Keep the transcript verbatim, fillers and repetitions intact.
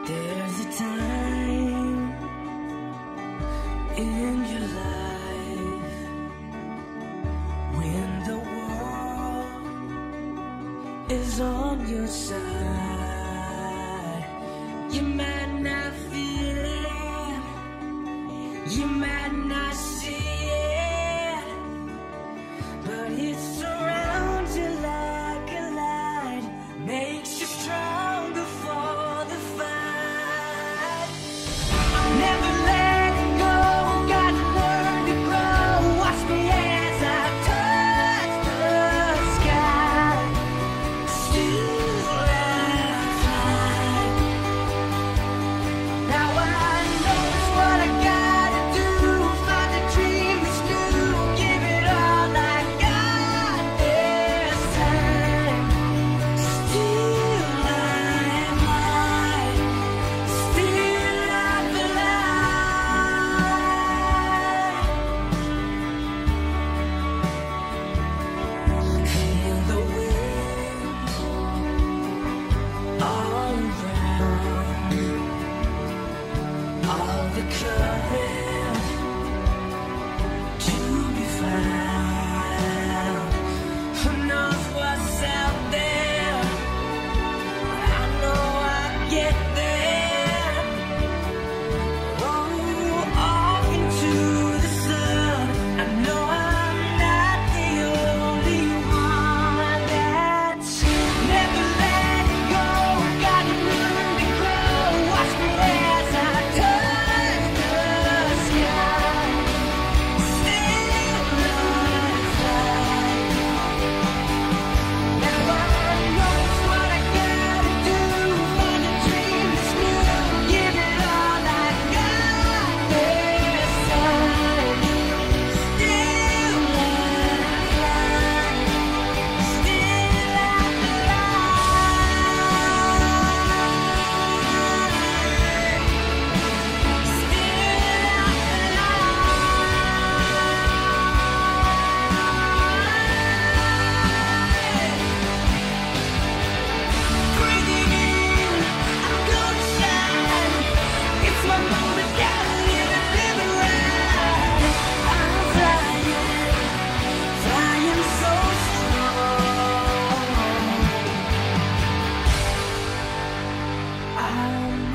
There's a time in your life when the world is on your side. You might not feel it, you might not see it, but it surrounds you like a light, makes you stronger for the fight. Never let go, gotta learn to grow. Watch me as I touch the sky. Still I fly. Now I know it's what I gotta do. Find a dream that's new, give it all I got this time. Still I'm alive, still I'm alive. Feel the wind all around, all the courage to be found. Who knows what's out there? I know I'll get there. Oh, off into the sun. I know I'm not the only one that's never let go. Gotta learn to grow. Watch me as I touch the sky. Still I fly. Now I know it's what I gotta do. Find a dream that's new, give it all I got this time. Still I fly, still I'm alive, breathing in, I'm gonna shine. It's my moment, gotta live it, live it right. I'm flying, flying so strong. I'm